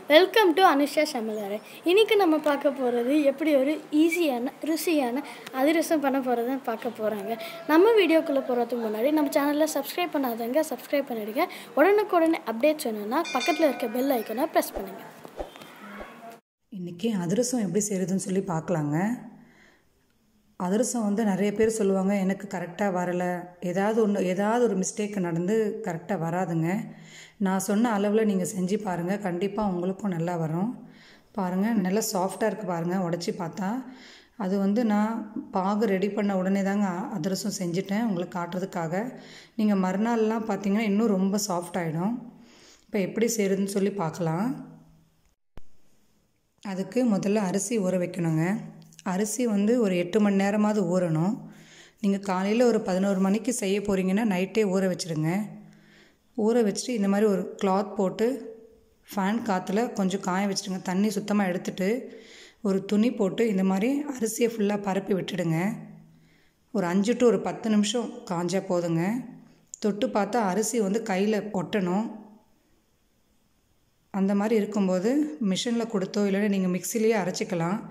Welcome to Anusha சமையலறை. இன்றைக்கி நம்ம பார்க்க போகிறது எப்படி ஒரு ஈஸியான ருசியான அதிரசம் பண்ண போகிறதுன்னு பார்க்க போகிறாங்க. நம்ம வீடியோக்குள்ளே போகிறதுக்கு முன்னாடி நம்ம சேனலில் சப்ஸ்கிரைப் பண்ணாதவங்க சப்ஸ்கிரைப் பண்ணிவிடுங்க. உடனுக்குடனே அப்டேட் சொன்னோன்னா பக்கத்தில் இருக்க பெல் ஐக்கனை ப்ரெஸ் பண்ணுங்கள். இன்றைக்கி அதிரசம் எப்படி செய்கிறதுன்னு சொல்லி பார்க்கலாங்க. அதிரசம் நிறைய பேர் சொல்லுவாங்க, எனக்கு கரெக்டாக வரலை, ஏதாவது ஒரு மிஸ்டேக் நடந்து கரெக்டாக வராதுங்க. நான் சொன்ன அளவில் நீங்கள் செஞ்சு பாருங்கள், கண்டிப்பாக உங்களுக்கும் நல்லா வரும். பாருங்கள், நல்லா சாஃப்டாக இருக்குது பாருங்கள். உடச்சி பார்த்தா அது நான் பாகு ரெடி பண்ண உடனே தாங்க அதிரசம் செஞ்சுட்டேன் உங்களுக்கு காட்டுறதுக்காக. நீங்கள் மறுநாள்லாம் பார்த்தீங்கன்னா இன்னும் ரொம்ப சாஃப்டாகிடும். இப்போ எப்படி செய்கிறதுன்னு சொல்லி பார்க்கலாம். அதுக்கு முதல்ல அரிசி ஊற வைக்கணுங்க. அரிசி ஒரு 8 மணி நேரமாவது ஊறணும். நீங்கள் காலையில் ஒரு 11 மணிக்கு செய்ய போகிறீங்கன்னா நைட்டே ஊற வச்சுருங்க. ஊற வச்சுட்டு இந்த மாதிரி ஒரு கிளாத் போட்டு ஃபேன் காற்றுல கொஞ்சம் காய வச்சுடுங்க. தண்ணி சுத்தமாக எடுத்துட்டு ஒரு துணி போட்டு இந்த மாதிரி அரிசியை ஃபுல்லாக பரப்பி விட்டுடுங்க. ஒரு 5 to 10 நிமிஷம் காஞ்சா போதுங்க. தொட்டு பார்த்தா அரிசி கையில் ஒட்டணும். அந்த மாதிரி இருக்கும்போது மிஷினில் கொடுத்தோ இல்லைன்னா நீங்கள் மிக்சிலேயே அரைச்சிக்கலாம்.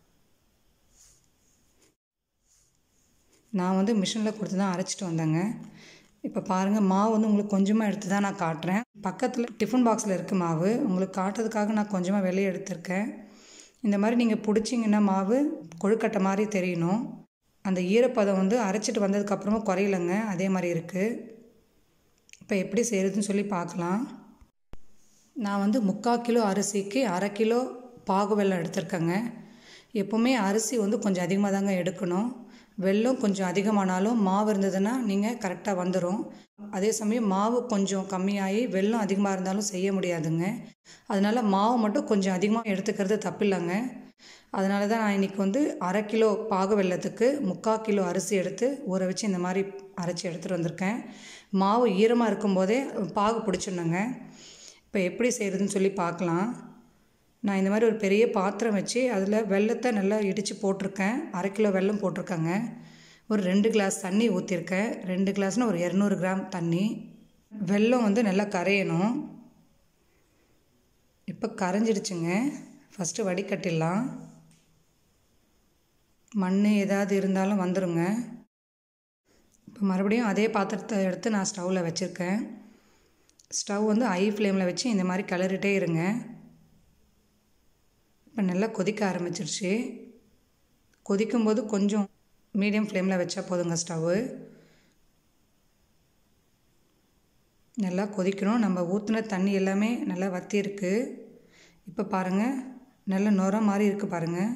நான் மிஷினில் கொடுத்து தான் அரைச்சிட்டு வந்தேங்க. இப்போ பாருங்கள், மாவு உங்களுக்கு கொஞ்சமாக எடுத்து தான் நான் காட்டுறேன். பக்கத்தில் டிஃபன் பாக்ஸில் இருக்க மாவு உங்களுக்கு காட்டுறதுக்காக நான் கொஞ்சமாக வெளியே எடுத்திருக்கேன். இந்த மாதிரி நீங்கள் பிடிச்சிங்கன்னா மாவு கொழுக்கட்டை மாதிரி தெரியணும். அந்த ஈரப்பதம் அரைச்சிட்டு வந்ததுக்கப்புறமா குறையிலங்க, அதே மாதிரி இருக்குது. இப்போ எப்படி செய்கிறதுன்னு சொல்லி பார்க்கலாம். நான் 3/4 கிலோ அரிசிக்கு 1/2 கிலோ பாகு வெல்லம் எடுத்திருக்கேங்க. எப்போவுமே அரிசி கொஞ்சம் அதிகமாக தாங்க எடுக்கணும். வெல்லம் கொஞ்சம் அதிகமானாலும் மாவு இருந்ததுன்னா நீங்கள் கரெக்டாக வந்துடும். அதே சமயம் மாவு கொஞ்சம் கம்மியாகி வெல்லம் அதிகமாக இருந்தாலும் செய்ய முடியாதுங்க. அதனால் மாவு மட்டும் கொஞ்சம் அதிகமாக எடுத்துக்கிறது தப்பில்லைங்க. அதனால தான் நான் இன்றைக்கி 1/2 கிலோ பாகு வெல்லத்துக்கு 3/4 கிலோ அரிசி எடுத்து ஊற வச்சு இந்த மாதிரி அரைச்சி எடுத்துகிட்டு வந்திருக்கேன். மாவு ஈரமாக இருக்கும்போதே பாகு பிடிச்சிடணுங்க. இப்போ எப்படி செய்கிறதுன்னு சொல்லி பார்க்கலாம். நான் இந்த மாதிரி ஒரு பெரிய பாத்திரம் வச்சு அதில் வெல்லத்தை நல்லா இடித்து போட்டிருக்கேன். 1/2 கிலோ வெல்லம் போட்டிருக்கேங்க. ஒரு 2 கிளாஸ் தண்ணி ஊற்றிருக்கேன். 2 கிளாஸ்னால் ஒரு 200 கிராம் தண்ணி. வெல்லம் நல்லா கரையணும். இப்போ கரைஞ்சிடுச்சுங்க. ஃபஸ்ட்டு வடிகட்டிடலாம். மண் ஏதாவது இருந்தாலும் வந்துடுங்க. இப்போ மறுபடியும் அதே பாத்திரத்தை எடுத்து நான் ஸ்டவ்வில் வச்சுருக்கேன். ஸ்டவ் ஹை ஃப்ளேமில் வச்சு இந்த மாதிரி கிளறிட்டே இருங்க. இப்போ நல்லா கொதிக்க ஆரம்பிச்சிருச்சு. கொதிக்கும்போது கொஞ்சம் மீடியம் ஃப்ளேமில் வச்சா போதுங்க ஸ்டவ்வு. நல்லா கொதிக்கணும். நம்ம ஊற்றின தண்ணி எல்லாமே நல்லா வற்றி இருக்குது. இப்போ பாருங்கள், நல்லா நுர மாதிரி இருக்குது பாருங்கள்.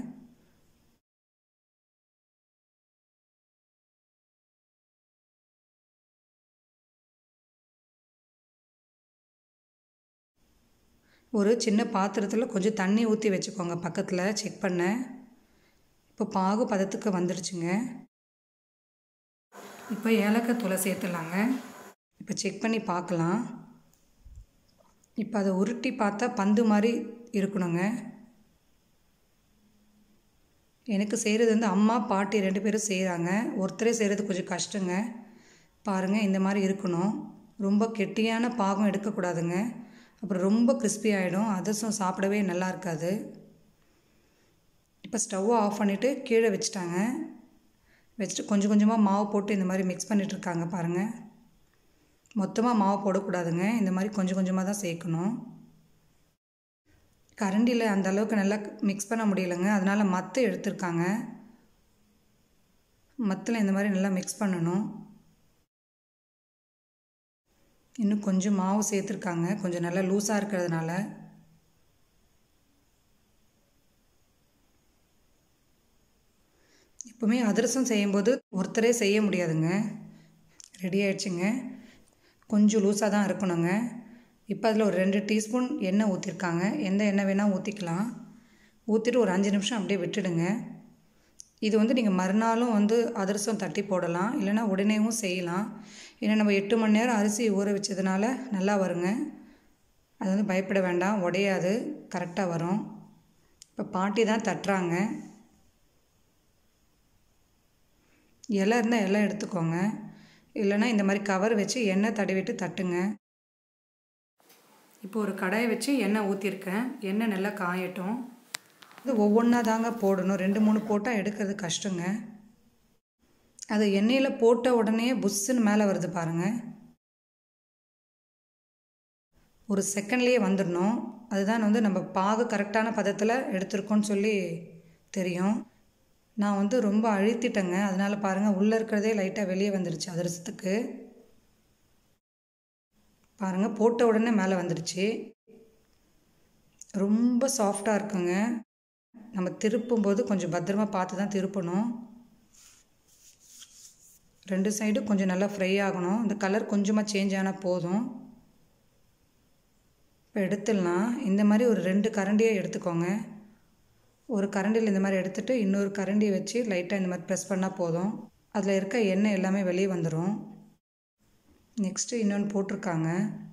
ஒரு சின்ன பாத்திரத்தில் கொஞ்சம் தண்ணி ஊற்றி வச்சுக்கோங்க, பக்கத்தில் செக் பண்ண. இப்போ பாகு பதத்துக்கு வந்துடுச்சுங்க. இப்போ ஏலக்காய் தூளை சேர்த்துலாங்க. இப்போ செக் பண்ணி பார்க்கலாம். இப்போ அதை உருட்டி பார்த்தா பந்து மாதிரி இருக்கணுங்க. எனக்கு செய்கிறது அம்மா பாட்டி 2 பேரும் செய்கிறாங்க. ஒருத்தரே செய்கிறது கொஞ்சம் கஷ்டங்க. பாருங்கள், இந்த மாதிரி இருக்கணும். ரொம்ப கெட்டியான பாகம் எடுக்கக்கூடாதுங்க. அப்புறம் ரொம்ப கிறிஸ்பி ஆகிடும். அதிரசம் சாப்பிடவே நல்லா இருக்காது. இப்போ ஸ்டவ்வை ஆஃப் பண்ணிவிட்டு கீழே வச்சுட்டாங்க. வச்சுட்டு கொஞ்சம் கொஞ்சமாக மாவு போட்டு இந்த மாதிரி மிக்ஸ் பண்ணிகிட்ருக்காங்க பாருங்கள். மொத்தமாக மாவு போடக்கூடாதுங்க. இந்த மாதிரி கொஞ்சம் கொஞ்சமாக தான் சேர்க்கணும். கரண்டியில் அந்த அளவுக்கு நல்லா மிக்ஸ் பண்ண முடியலைங்க. அதனால் மத்து எடுத்திருக்காங்க. மத்தில் இந்த மாதிரி நல்லா மிக்ஸ் பண்ணணும். இன்னும் கொஞ்சம் மாவு சேர்த்துருக்காங்க, கொஞ்சம் நல்லா லூஸாக இருக்கிறதுனால. எப்போவுமே அதிரசம் செய்யும்போது ஒருத்தரே செய்ய முடியாதுங்க. ரெடி ஆகிடுச்சுங்க. கொஞ்சம் லூஸாக தான் இருக்கணுங்க. இப்போ அதில் ஒரு 2 டீஸ்பூன் எண்ணெய் ஊற்றிருக்காங்க. எந்த எண்ணெய் வேணால் ஊற்றிக்கலாம். ஊற்றிட்டு ஒரு 5 நிமிஷம் அப்படியே விட்டுடுங்க. இது நீங்கள் மறுநாளும் அதிரசம் தட்டி போடலாம், இல்லைனா உடனேவும் செய்யலாம். ஏன்னா நம்ம 8 மணி நேரம் அரிசி ஊற வச்சதுனால நல்லா வருங்க. அது பயப்பட வேண்டாம், உடையாது, கரெக்டாக வரும். இப்போ பாட்டி தான் தட்டுறாங்க. இலை இருந்தால் இலை எடுத்துக்கோங்க, இல்லைனா இந்த மாதிரி கவர் வச்சு எண்ணெய் தடவிட்டு தட்டுங்க. இப்போ ஒரு கடாயை வச்சு எண்ணெய் ஊற்றிருக்கேன். எண்ணெய் நல்லா காயட்டும். இது ஒவ்வொன்றா தாங்க போடணும். 2-3 போட்டால் எடுக்கிறது கஷ்டங்க. அது எண்ணெயில் போட்ட உடனே புஷ்ஷுன்னு மேலே வருது பாருங்கள். ஒரு செகண்ட்லேயே வந்துடணும். அதுதான் நம்ம பாகு கரெக்டான பதத்தில் எடுத்துருக்கோன்னு சொல்லி தெரியும். நான் ரொம்ப அழுத்திட்டேங்க. அதனால் பாருங்கள், உள்ளே இருக்கிறதே லைட்டாக வெளியே வந்துடுச்சு அதிரசத்துக்கு. பாருங்கள், போட்ட உடனே மேலே வந்துடுச்சு. ரொம்ப சாஃப்டாக இருக்குங்க. நம்ம திருப்பும்போது கொஞ்சம் பத்திரமா பார்த்து தான் திருப்பணும். 2 சைடும் கொஞ்சம் நல்லா ஃப்ரை ஆகணும். இந்த கலர் கொஞ்சமாக சேஞ்ச் ஆனால் போதும். இப்போ எடுத்துடலாம். இந்த மாதிரி ஒரு 2 கரண்டியை எடுத்துக்கோங்க. ஒரு கரண்டியில் இந்த மாதிரி எடுத்துகிட்டு இன்னொரு கரண்டியை வச்சு லைட்டாக இந்த மாதிரி ப்ரெஸ் பண்ணால் போதும். அதில் இருக்க எண்ணெய் எல்லாமே வெளியே வந்துடும். நெக்ஸ்ட்டு இன்னொன்று போட்டிருக்காங்க.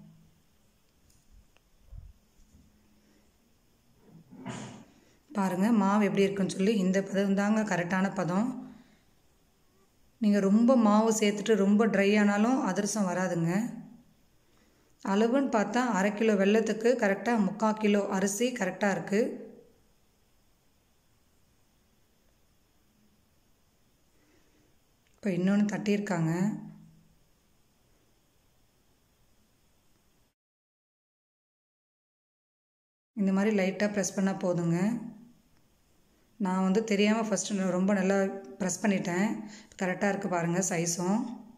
பாருங்கள் மாவு எப்படி இருக்குன்னு சொல்லி. இந்த பதம் தாங்க கரெக்டான பதம். நீங்கள் ரொம்ப மாவு சேர்த்துட்டு ரொம்ப ட்ரை ஆனாலும் அதிரசம் வராதுங்க. அளவுன்னு பார்த்தா 1/2 கிலோ வெல்லத்துக்கு கரெக்டாக 3/4 கிலோ அரிசி கரெக்டாக இருக்குது. இப்போ இன்னொன்று தட்டியிருக்காங்க. இந்த மாதிரி லைட்டாக ப்ரெஸ் பண்ணால் போதுங்க. நான் தெரியாமல் ஃபஸ்ட்டு ரொம்ப நல்லா ப்ரெஸ் பண்ணிட்டேன். கரெக்டாக இருக்குது பாருங்கள் சைஸும்.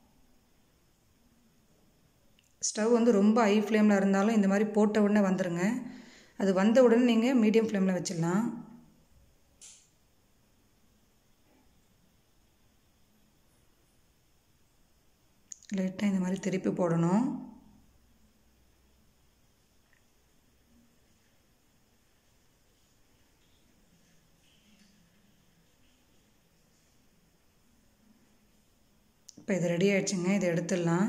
ஸ்டவ் ரொம்ப ஹை ஃப்ளேமில் இருந்தாலும் இந்த மாதிரி போட்ட உடனே வந்துடுங்க. அது வந்த உடனே நீங்கள் மீடியம் ஃப்ளேமில் வச்சிடலாம். லைட்டாக இந்த மாதிரி திருப்பி போடணும். இப்போ இது ரெடி ஆகிடுச்சுங்க. இதை எடுத்துடலாம்.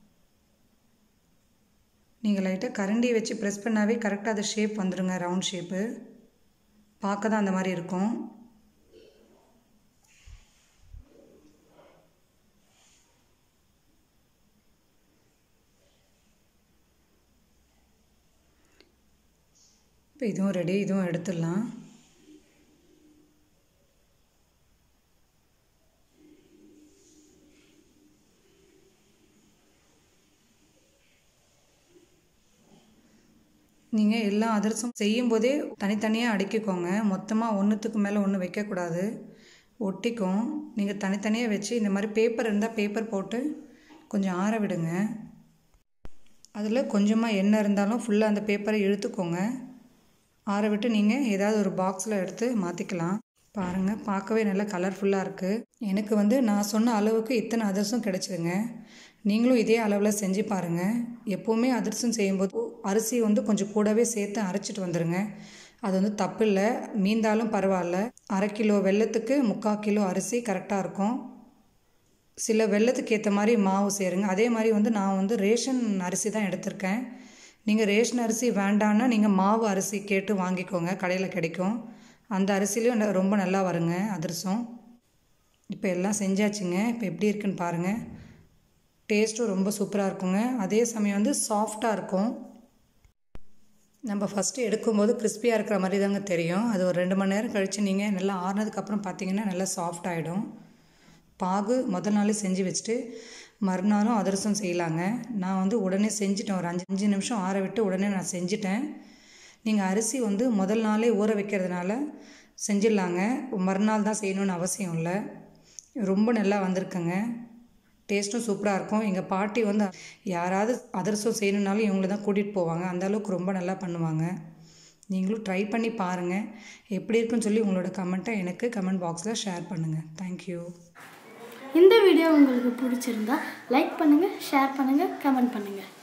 நீங்கள் லைட்டாக கரண்டியை வச்சு ப்ரெஸ் பண்ணாவே கரெக்டாக அது ஷேப் வந்துடுங்க. ரவுண்ட் ஷேப்பு பார்க்க தான் அந்த மாதிரி இருக்கும். இப்போ இதுவும் ரெடி. இதுவும் எடுத்துடலாம். நீங்கள் எல்லா அதிரசம் செய்யும்போதே தனித்தனியாக அடுக்கிக்கோங்க. மொத்தமாக ஒன்றுத்துக்கு மேலே ஒன்று வைக்கக்கூடாது, ஒட்டிக்கும். நீங்கள் தனித்தனியாக வச்சு இந்த மாதிரி பேப்பர் இருந்தால் பேப்பர் போட்டு கொஞ்சம் ஆற விடுங்க. அதில் கொஞ்சமாக எண்ணெய் இருந்தாலும் ஃபுல்லாக அந்த பேப்பரை இழுத்துக்கோங்க. ஆற விட்டு நீங்கள் ஏதாவது ஒரு பாக்ஸில் எடுத்து மாற்றிக்கலாம். பாருங்கள், பார்க்கவே நல்லா கலர்ஃபுல்லாக இருக்குது. எனக்கு நான் சொன்ன அளவுக்கு இத்தனை அதிரசம் கிடச்சிதுங்க. நீங்களும் இதே அளவில் செஞ்சு பாருங்கள். எப்போவுமே அதிரசம் செய்யும்போது அரிசி கொஞ்சம் கூடவே சேர்த்து அரைச்சிட்டு வந்துடுங்க. அது தப்பு இல்லை, மீந்தாலும் பரவாயில்ல. 1/2 கிலோ வெல்லத்துக்கு 3/4 கிலோ அரிசி கரெக்டாக இருக்கும். சில வெல்லத்துக்கு ஏற்ற மாதிரி மாவு சேருங்க. அதே மாதிரி நான் ரேஷன் அரிசி தான் எடுத்திருக்கேன். நீங்கள் ரேஷன் அரிசி வேண்டான்னா நீங்கள் மாவு அரிசி கேட்டு வாங்கிக்கோங்க, கடையில் கிடைக்கும். அந்த அரிசிலையும் ரொம்ப நல்லா வருங்க அதிரசம். இப்போ எல்லாம் செஞ்சாச்சுங்க. இப்போ எப்படி இருக்குன்னு பாருங்கள். டேஸ்ட்டும் ரொம்ப சூப்பராக இருக்குங்க. அதே சமயம் சாஃப்டாக இருக்கும். நம்ம ஃபஸ்ட்டு எடுக்கும்போது கிறிஸ்பியாக இருக்கிற மாதிரி தாங்க தெரியும். அது ஒரு 2 மணி நேரம் கழித்து நீங்கள் நல்லா ஆறுனதுக்கப்புறம் பார்த்தீங்கன்னா நல்லா சாஃப்ட் ஆகிடும். பாகு முதல் நாளே செஞ்சு வச்சுட்டு மறுநாளும் அதிரசம் செய்யலாங்க. நான் உடனே செஞ்சுட்டேன். ஒரு 5 நிமிஷம் ஆற விட்டு உடனே நான் செஞ்சுட்டேன். நீங்கள் அரிசி முதல் நாளே ஊற வைக்கிறதுனால செஞ்சிடலாங்க. மறுநாள் தான் செய்யணுன்னு அவசியம் இல்லை. ரொம்ப நல்லா வந்திருக்குங்க. டேஸ்ட்டும் சூப்பராக இருக்கும். எங்கள் பாட்டி யாராவது அதிரசம் செய்யணுன்னாலும் இவங்கள தான் கூட்டிகிட்டு போவாங்க. அந்தளவுக்கு ரொம்ப நல்லா பண்ணுவாங்க. நீங்களும் ட்ரை பண்ணி பாருங்கள். எப்படி இருக்குன்னு சொல்லி உங்களோட கமெண்ட்டை எனக்கு கமெண்ட் பாக்ஸில் ஷேர் பண்ணுங்கள். தேங்க்யூ. இந்த வீடியோ உங்களுக்கு பிடிச்சிருந்தா லைக் பண்ணுங்கள், ஷேர் பண்ணுங்கள், கமெண்ட் பண்ணுங்கள்.